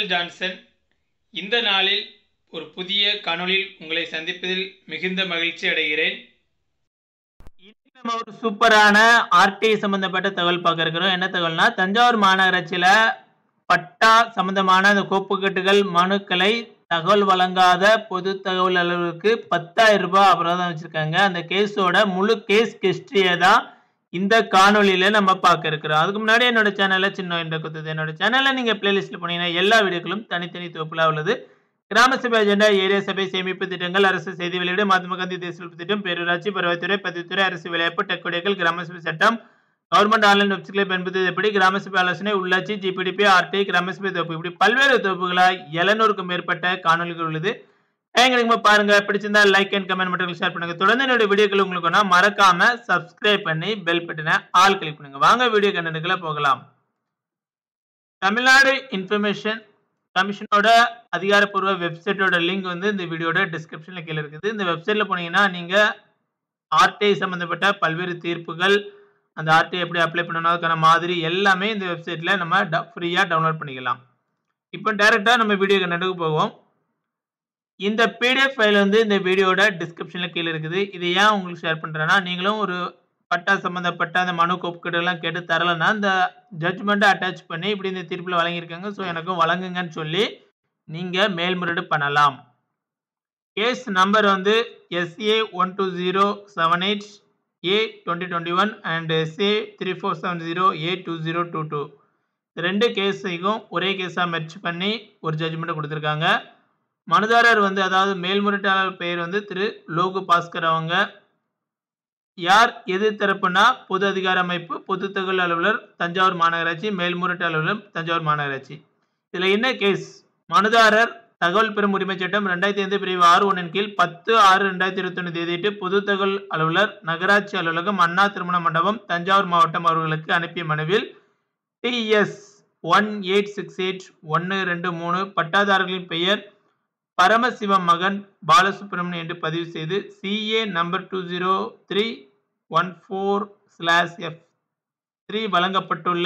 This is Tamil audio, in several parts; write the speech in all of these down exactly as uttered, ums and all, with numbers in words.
Michael Johnson. இந்த நாளில் ஒரு புதிய காணொளியில் உங்களை சந்திப்பதில் மிகுந்த மகிழ்ச்சி அடைகிறேன். இன்னைக்கு நம்ம ஒரு சூப்பரான ஆர்டி சம்பந்தப்பட்ட தகவல் பார்க்க இருக்கிறோம். என்ன தகவல்னா, தஞ்சாவூர் மாநகராட்சியில பட்டா சம்பந்தமான அந்த கோப்புக்கட்டுகள் மனுக்களை தகவல் வழங்காத பொது தகவல் அலுவலருக்கு பத்தாயிரம் ரூபாய் அபராதம் வச்சிருக்காங்க. அந்த கேஸோட முழு கேஸ் ஹிஸ்டரியை தான் இந்த காணொலியில நம்ம பார்க்க இருக்கிறோம். அதுக்கு முன்னாடி என்னோட சேனல்ல சின்ன என்ற குத்துது என்னோட சேனல்ல நீங்க பிளேலிஸ்ட்ல போனீங்கன்னா எல்லா வீடியோக்களும் தனித்தனி தொகுப்புல உள்ளது. கிராம சபை அஜெண்டா, ஏரியா சபை சேமிப்பு திட்டங்கள், அரசு செய்தி வெளியீடு, மகாத்மா காந்தி தேசிய திட்டம், பேரூராட்சி, பருவத்துறை, பதிவுத்துறை, அரசு விளையாட்டு, டெக்கோடியர்கள், கிராம சபை சட்டம், கவர்மெண்ட் ஆன்லைன் வெப்சைட்களை பயன்படுத்துவது எப்படி, கிராம சபை ஆலோசனை, உள்ளாட்சி, ஜிபிடிபி, ஆர்டி, கிராம சபை தொகுப்பு, இப்படி பல்வேறு தொகுப்புகளா எழுநூறுக்கும் மேற்பட்ட காணொலிகள் உள்ளது. எங்களுக்கு பாருங்க, பிடிச்சிருந்தா லைக் அண்ட் கமெண்ட் மட்டும் ஷேர் பண்ணுங்க. தொடர்ந்து என்னோட வீடியோக்கள் உங்களுக்கு மறக்காம சப்ஸ்கிரைப் பண்ணி பெல் பட்டனை ஆல் கிளிக் பண்ணுங்க. வாங்க வீடியோ கண்டென்ட்குள்ள போகலாம். தமிழ்நாடு இன்ஃபர்மேஷன் கமிஷனோட அதிகாரப்பூர்வ வெப்சைட்டோட லிங்க் வந்து இந்த வீடியோட டிஸ்கிரிப்ஷன்ல கீழே இருக்குது. இந்த வெப்சைட்ல போனீங்கன்னா நீங்க ஆர்டிஐ சம்பந்தப்பட்ட பல்வேறு தீர்ப்புகள், அந்த ஆர்டிஐ எப்படி அப்ளை பண்ணணும், அதுக்கான மாதிரி எல்லாமே இந்த வெப்சைட்ல நம்ம ஃப்ரீயா டவுன்லோட் பண்ணிக்கலாம். இப்போ டைரக்டா நம்ம வீடியோ கண்டென்ட்க்கு போவோம். இந்த பிடிஎஃப் ஃபைல் வந்து இந்த வீடியோட டிஸ்கிரிப்ஷன்ல கீழே இருக்குது. இது ஏன் உங்களுக்கு ஷேர் பண்றேன்னா, நீங்களும் ஒரு பட்டா சம்பந்தப்பட்ட அந்த மனு கோப்புக்கட்டு எல்லாம் கேட்டு தரலன்னா இந்த ஜட்ஜ்மெண்ட்டை அட்டாச் பண்ணி இப்படி இந்த தீர்ப்பில் வழங்கியிருக்காங்க, ஸோ எனக்கும் வழங்குங்கன்னு சொல்லி நீங்க மேல்முறையீடு பண்ணலாம். கேஸ் நம்பர் வந்து SA one two zero seven eight A twenty twenty one and SA three four seven zero A two zero two two ரெண்டு கேஸையும் ஒரே கேஸாக மெர்ச் பண்ணி ஒரு ஜட்ஜ்மெண்ட் கொடுத்துருக்காங்க. மனுதாரர் வந்து, அதாவது மேல்முறையீட்டாளர் பெயர் வந்து திரு லோகு பாஸ்கர். அவங்க யார் எது தரப்புனா பொது அதிகார அமைப்பு, பொது தகவல் அலுவலர், தஞ்சாவூர் மாநகராட்சி, மேல்முறையீட்டு அலுவலர், தஞ்சாவூர் மாநகராட்சி. இதில் என்ன கேஸ்? மனுதாரர் தகவல் பெறும் உரிமை சட்டம் ரெண்டாயிரத்தி ஐந்து பிரிவு ஆறு ஒன்றின் கீழ் பத்து ஆறு ரெண்டாயிரத்தி இருபத்தி ஒன்று தேதியிட்டு பொது தகவல் அலுவலர், நகராட்சி அலுவலகம், அண்ணா திருமண மண்டபம், தஞ்சாவூர் மாவட்டம் அவர்களுக்கு அனுப்பிய மனுவில் DS one eight six eight ஒன்று ரெண்டு மூணு பட்டாதாரர்களின் பெயர் பரமசிவம் மகன் பாலசுப்ரமணியன் என்று பதிவு செய்து CA number two zero three one four slash F three வழங்கப்பட்டுள்ள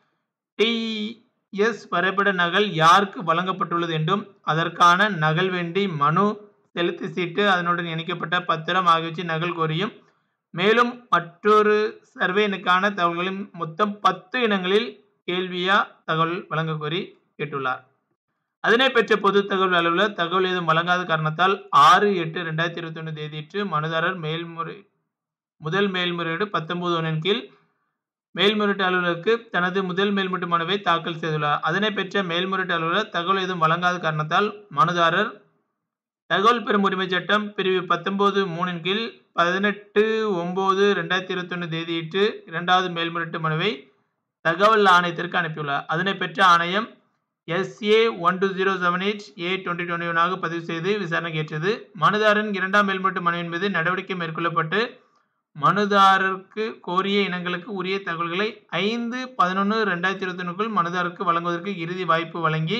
டிஎஸ் வரைபட நகல் யாருக்கு வழங்கப்பட்டுள்ளது என்றும் அதற்கான நகல் வேண்டி மனு, செலுத்து சீட்டு, அதனுடன் இணைக்கப்பட்ட பத்திரம் ஆகியவற்றை நகல் கோரியும், மேலும் மற்றொரு சர்வேனுக்கான தகவல்களின் மொத்தம் பத்து இனங்களில் கேள்வியா தகவல் வழங்க கோரி கேட்டுள்ளார். அதனை பெற்ற பொது தகவல் அலுவலர் தகவல் ஏதும் வழங்காத காரணத்தால் ஆறு எட்டு ரெண்டாயிரத்தி இருபத்தி ஒன்று தேதியிட்டு மனுதாரர் மேல்முறை முதல் மேல்முறையீடு பத்தொன்பது ஒன்றின் கீழ் மேல்முறையீட்டு அலுவலருக்கு தனது முதல் மேல்முறையீட்டு மனுவை தாக்கல் செய்துள்ளார். அதனை பெற்ற மேல்முறையீட்டு அலுவலர் தகவல் ஏதும் வழங்காத காரணத்தால் மனுதாரர் தகவல் பெறும் உரிமை சட்டம் பிரிவு பத்தொன்பது மூணின் கீழ் பதினெட்டு ஒன்பது ரெண்டாயிரத்தி இருபத்தி ஒன்று தேதியிட்டு இரண்டாவது மேல்முறையீட்டு மனுவை தகவல் ஆணையத்திற்கு அனுப்பியுள்ளார். அதனை பெற்ற ஆணையம் SA one two zero seven eight A twenty twenty ஒன்னாக பதிவு செய்து விசாரணை ஏற்றது. மனுதாரன் இரண்டாம் மேல்முறையீட்டு மனுவின் மீது நடவடிக்கை மேற்கொள்ளப்பட்டு மனுதாரருக்கு கோரிய இனங்களுக்கு உரிய தகவல்களை ஐந்து பதினொன்று ரெண்டாயிரத்தி இருபத்தி ஒன்றுக்குள் மனுதாரருக்கு வழங்குவதற்கு இறுதி வாய்ப்பு வழங்கி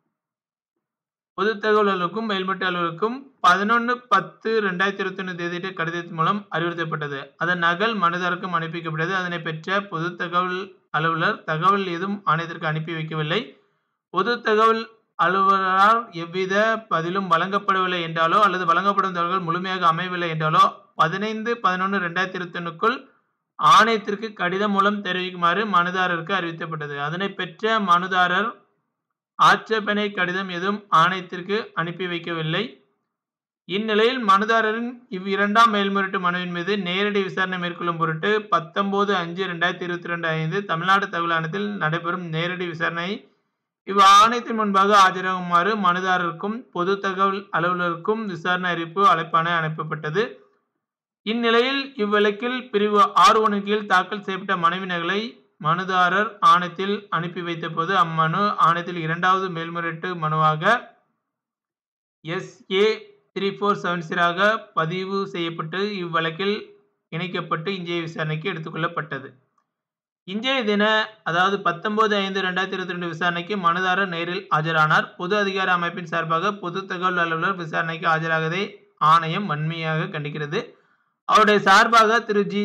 பொது தகவல் அலுவலருக்கும் மேல்முறையீட்டு அலுவலருக்கும் பதினொன்று பத்து ரெண்டாயிரத்தி இருபத்தி ஒன்று தேதியிட்ட கடிதத்தின் மூலம் அறிவுறுத்தப்பட்டது. அதன் நகல் மனுதாரருக்கும் அனுப்பிக்கப்பட்டது. அதனை பெற்ற பொது தகவல் அலுவலர் தகவல் ஏதும் ஆணையத்திற்கு அனுப்பி வைக்கவில்லை. பொது தகவல் அலுவலரால் எவ்வித பதிலும் வழங்கப்படவில்லை என்றாலோ அல்லது வழங்கப்படும் தகவல்கள் முழுமையாக அமையவில்லை என்றாலோ பதினைந்து பதினொன்று ரெண்டாயிரத்தி இருபத்தி ஒன்றுக்குள் ஆணையத்திற்கு கடிதம் மூலம் தெரிவிக்குமாறு மனுதாரருக்கு அறிவிக்கப்பட்டது. அதனை பெற்ற மனுதாரர் ஆட்சேபனை கடிதம் எதுவும் ஆணையத்திற்கு அனுப்பி வைக்கவில்லை. இந்நிலையில் மனுதாரரின் இவ் இரண்டாம் மேல்முறையீட்டு மனுவின் மீது நேரடி விசாரணை மேற்கொள்ளும் பொருட்டு பத்தொன்பது அஞ்சு ரெண்டாயிரத்தி இருபத்தி ரெண்டு ஐந்து தமிழ்நாடு தகவல் ஆணையத்தில் நடைபெறும் நேரடி விசாரணை இவ் ஆணையத்தின் முன்பாக ஆஜராகுமாறு மனுதாரருக்கும் பொது தகவல் அலுவலருக்கும் விசாரணை அறிவிப்பு அழைப்பாணை அனுப்பப்பட்டது. இந்நிலையில் இவ்வழக்கில் பிரிவு ஆறு ஒன்று கீழ் தாக்கல் செய்யப்பட்ட மனுவினர்களை மனுதாரர் ஆணையத்தில் அனுப்பி வைத்த போது அம்மனு ஆணையத்தில் இரண்டாவது மேல்முறையீட்டு மனுவாக எஸ்ஏ த்ரீ ஃபோர் செவன் ஜீரோவாக பதிவு செய்யப்பட்டு இவ்வழக்கில் இணைக்கப்பட்டு இன்றைய விசாரணைக்கு எடுத்துக்கொள்ளப்பட்டது. இன்றைய தின, அதாவது பத்தொன்பது ஐந்து ரெண்டாயிரத்தி இருபத்தி ரெண்டு விசாரணைக்கு மனுதாரர் நேரில் ஆஜரானார். பொது அதிகார அமைப்பின் சார்பாக பொது தகவல் அலுவலர் விசாரணைக்கு ஆஜராகதை ஆணையம் வன்மையாக கண்டிக்கிறது. அவருடைய சார்பாக திரு ஜி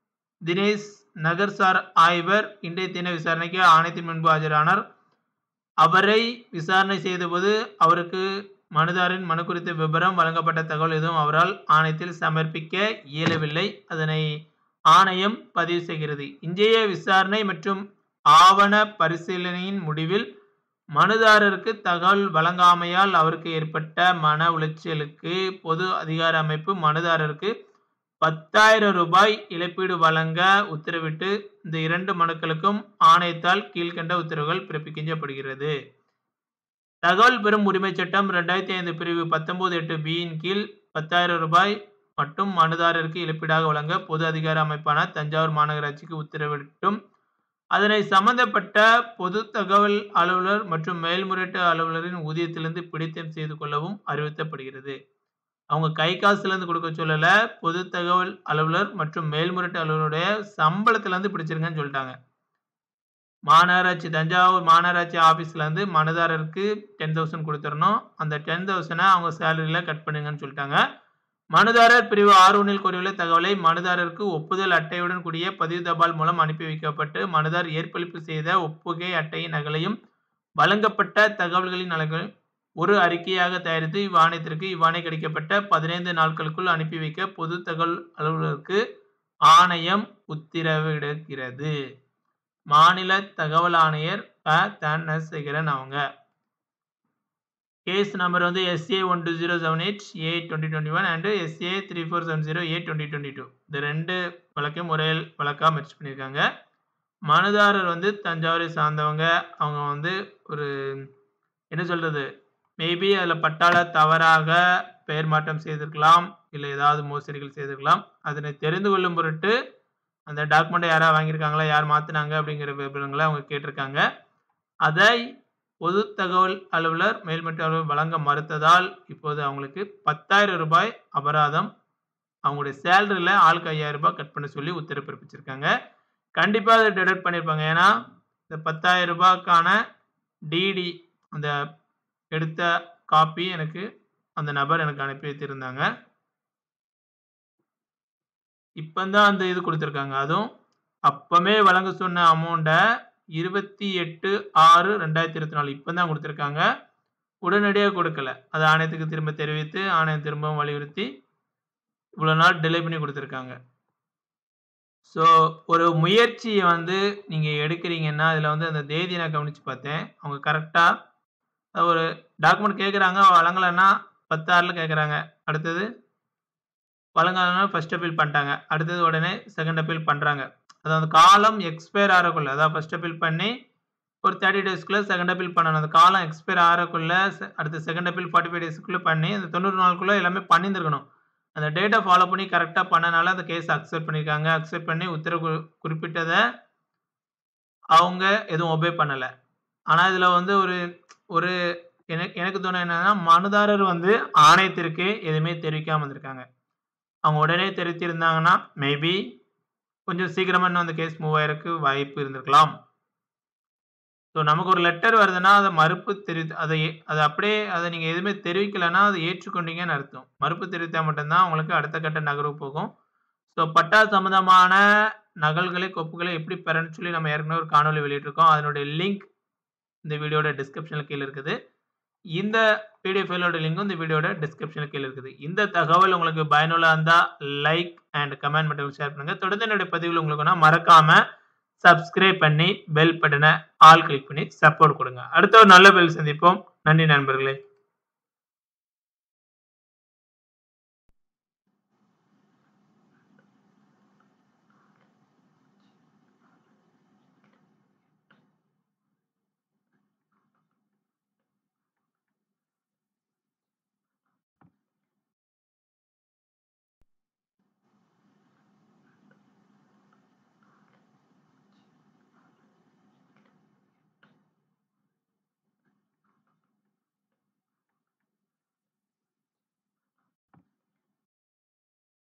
தினேஷ் நகர்சார் ஆய்வர் இன்றைய தின விசாரணைக்கு ஆணையத்தின் முன்பு ஆஜரானார். அவரை விசாரணை செய்தபோது அவருக்கு மனுதாரின் மனு குறித்த விபரம் வழங்கப்பட்ட தகவல் எதுவும் அவரால் ஆணையத்தில் சமர்ப்பிக்க இயலவில்லை. அதனை ஆணையம் பதிவு செய்கிறது. இன்றைய விசாரணை மற்றும் ஆவண பரிசீலனையின் முடிவில் மனுதாரருக்கு தகவல் வழங்காமையால் அவருக்கு ஏற்பட்ட மன உளைச்சலுக்கு பொது அதிகார அமைப்பு மனுதாரருக்கு பத்தாயிரம் ரூபாய் இழப்பீடு வழங்க உத்தரவிட்டு இந்த இரண்டு மனுக்களுக்கும் ஆணையத்தால் கீழ்கண்ட உத்தரவுகள் பிறப்பிக்கப்படுகிறது. தகவல் பெறும் உரிமை சட்டம் இரண்டாயிரத்தி ஐந்து பிரிவு பத்தொன்பது எட்டு பியின் கீழ் பத்தாயிரம் ரூபாய் மட்டும் மனுதாரருக்கு இழப்பீடாக வழங்க பொது அதிகார அமைப்பான தஞ்சாவூர் மாநகராட்சிக்கு உத்தரவிட்டும் அதனை சம்பந்தப்பட்ட பொது தகவல் அலுவலர் மற்றும் மேல்முறையீட்டு அலுவலரின் ஊதியத்திலிருந்து பிடித்தம் செய்து கொள்ளவும் அறிவுறுத்தப்படுகிறது. அவங்க கை காசுலேருந்து கொடுக்க சொல்லல, பொது தகவல் அலுவலர் மற்றும் மேல்முறையீட்டு அலுவலருடைய சம்பளத்திலேருந்து பிடிச்சிருங்கன்னு சொல்லிட்டாங்க. மாநகராட்சி தஞ்சாவூர் மாநகராட்சி ஆஃபீஸ்லேருந்து மனுதாரருக்கு டென் தௌசண்ட் கொடுத்துடணும். அந்த டென் தௌசண்டை அவங்க சேலரியில் கட் பண்ணுங்கன்னு சொல்லிட்டாங்க. மனுதாரர் பிரிவு ஆறு ஒன்றில் கூறியுள்ள தகவலை மனுதாரருக்கு ஒப்புதல் அட்டையுடன் கூடிய பதிவு தபால் மூலம் அனுப்பி வைக்கப்பட்டு மனுதார் ஏற்பளிப்பு செய்த ஒப்புகை அட்டையின் நகலையும் வழங்கப்பட்ட தகவல்களின் நகல் ஒரு அறிக்கையாக தயாரித்து இவ்வாணையத்திற்கு இவ்வாணை கிடைக்கப்பட்ட பதினைந்து நாட்களுக்குள் அனுப்பி வைக்க பொது தகவல் அலுவலருக்கு ஆணையம் உத்தரவிடுகிறது. மாநில தகவல் ஆணையர் ப தனசேகரன் அவங்க. கேஸ் நம்பர் வந்து SA one two zero seven eight A twenty twenty one and SA three four seven zero A twenty twenty two இந்த ரெண்டு வழக்கையும் ஒரே வழக்காக மெர்ஜ் பண்ணியிருக்காங்க. மனுதாரர் வந்து தஞ்சாவூரை சார்ந்தவங்க. அவங்க வந்து ஒரு என்ன சொல்கிறது, மேபி அதில் பட்டாள தவறாக பெயர் மாற்றம் செய்திருக்கலாம், இல்லை ஏதாவது மோசடிகள் செய்திருக்கலாம். அதனை தெரிந்து கொள்ளும் பொருட்டு அந்த டாக்குமெண்ட்டை யாராவது வாங்கியிருக்காங்களா, யார் மாற்றினாங்க அப்படிங்கிற விவரங்களை அவங்க கேட்டிருக்காங்க. அதை பொது தகவல் அலுவலர் மேல்மட்ட அலுவலர் வழங்க மறுத்ததால் இப்போது அவங்களுக்கு பத்தாயிரம் ரூபாய் அபராதம், அவங்களுடைய சேலரியில் ஆளுக்கு ஐயாயிரம் ரூபாய் கட் பண்ண சொல்லி உத்தரவு பிறப்பிச்சிருக்காங்க. கண்டிப்பாக அதை டெடக்ட் பண்ணியிருப்பாங்க. ஏன்னா இந்த பத்தாயிரம் ரூபாய்க்கான டிடி அந்த எடுத்த காப்பி எனக்கு அந்த நபர் எனக்கு அனுப்பி வைத்திருந்தாங்க. இப்போ தான் அந்த இது கொடுத்துருக்காங்க. அதுவும் அப்பமே வழங்க சொன்ன அமௌண்ட்டை இருபத்தி எட்டு ஆறு ரெண்டாயிரத்தி இருபத்தி நாலு இப்போ தான் கொடுத்துருக்காங்க. உடனடியாக கொடுக்கல. அது ஆணையத்துக்கு திரும்ப தெரிவித்து ஆணையம் திரும்பவும் வலியுறுத்தி இவ்வளோ நாள் டிலே பண்ணி கொடுத்துருக்காங்க. ஸோ ஒரு முயற்சியை வந்து நீங்கள் எடுக்கிறீங்கன்னா அதில் வந்து அந்த தேதியை நான் கவனித்து பார்த்தேன். அவங்க கரெக்டாக ஒரு டாக்குமெண்ட் கேட்குறாங்க, வழங்கலைன்னா பத்தாறில் கேட்குறாங்க. அடுத்தது வழங்கலைன்னா ஃபஸ்ட் அப்பீல் பண்ணிட்டாங்க. அடுத்தது உடனே செகண்ட் அப்பீல் பண்ணுறாங்க. அதாவது காலம் எக்ஸ்பயர் ஆகிறக்குள்ள, அதாவது ஃபஸ்ட் அப்பீல் பண்ணி ஒரு தேர்ட்டி டேஸ்க்குள்ளே செகண்ட் அப்பீல் பண்ணணும். அந்த காலம் எக்ஸ்பயர் ஆகிறக்குள்ள அடுத்த செகண்ட் அப்பீல் ஃபார்ட்டி ஃபைவ் டேஸ்க்குள்ளே பண்ணி அந்த தொண்ணூறு நாளுக்குள்ளே எல்லாமே பண்ணியிருந்துருக்கணும். அந்த டேட்டை ஃபாலோ பண்ணி கரெக்டாக பண்ணனால அந்த கேஸ் அக்செப்ட் பண்ணியிருக்காங்க. அக்செப்ட் பண்ணி உத்தரவு குறிப்பிட்டதை அவங்க எதுவும் ஒபே பண்ணலை. ஆனால் இதில் வந்து ஒரு ஒரு எனக்கு எனக்கு தோணு என்னன்னா, மனுதாரர் வந்து ஆணையத்திற்கு எதுவுமே தெரிவிக்காமல் வந்திருக்காங்க. அவங்க உடனே தெரிவித்திருந்தாங்கன்னா மேபி கொஞ்சம் சீக்கிரமாக இன்னும் அந்த கேஸ் மூவ் ஆகிறதுக்கு வாய்ப்பு இருந்திருக்கலாம். ஸோ நமக்கு ஒரு லெட்டர் வருதுன்னா அதை மறுப்பு தெரி அதை அதை அப்படியே அதை நீங்கள் எதுவுமே தெரிவிக்கலைன்னா அதை ஏற்றுக்கொண்டீங்கன்னு அர்த்தம். மறுப்பு தெரிவித்தால் மட்டும்தான் உங்களுக்கு அடுத்த கட்ட நகர்வு போகும். ஸோ பட்டா சம்மந்தமான நகல்களை கோப்புகளை எப்படி பெறன்னு சொல்லி நம்ம ஏற்கனவே ஒரு காணொலி வெளியிட்டிருக்கோம். அதனுடைய லிங்க் இந்த வீடியோட டிஸ்கிரிப்ஷனில் கீழே இருக்குது. இந்த பிடிஎஃப் ஃபைலோட லிங்கும் இந்த வீடியோட டிஸ்கிரிப்ஷனில் கீழே இருக்குது. இந்த தகவல் உங்களுக்கு பயனுள்ளதாக இருந்தால் லைக் அண்ட் கமெண்ட் மட்டும் ஷேர் பண்ணுங்கள். தொடர்ந்து என்னுடைய பதிவுகள் உங்களுக்கு மறக்காமல் சப்ஸ்கிரைப் பண்ணி பெல் பட்டனை ஆல் கிளிக் பண்ணி சப்போர்ட் கொடுங்க. அடுத்த ஒரு நல்ல பதில் சந்திப்போம். நன்றி நண்பர்களே.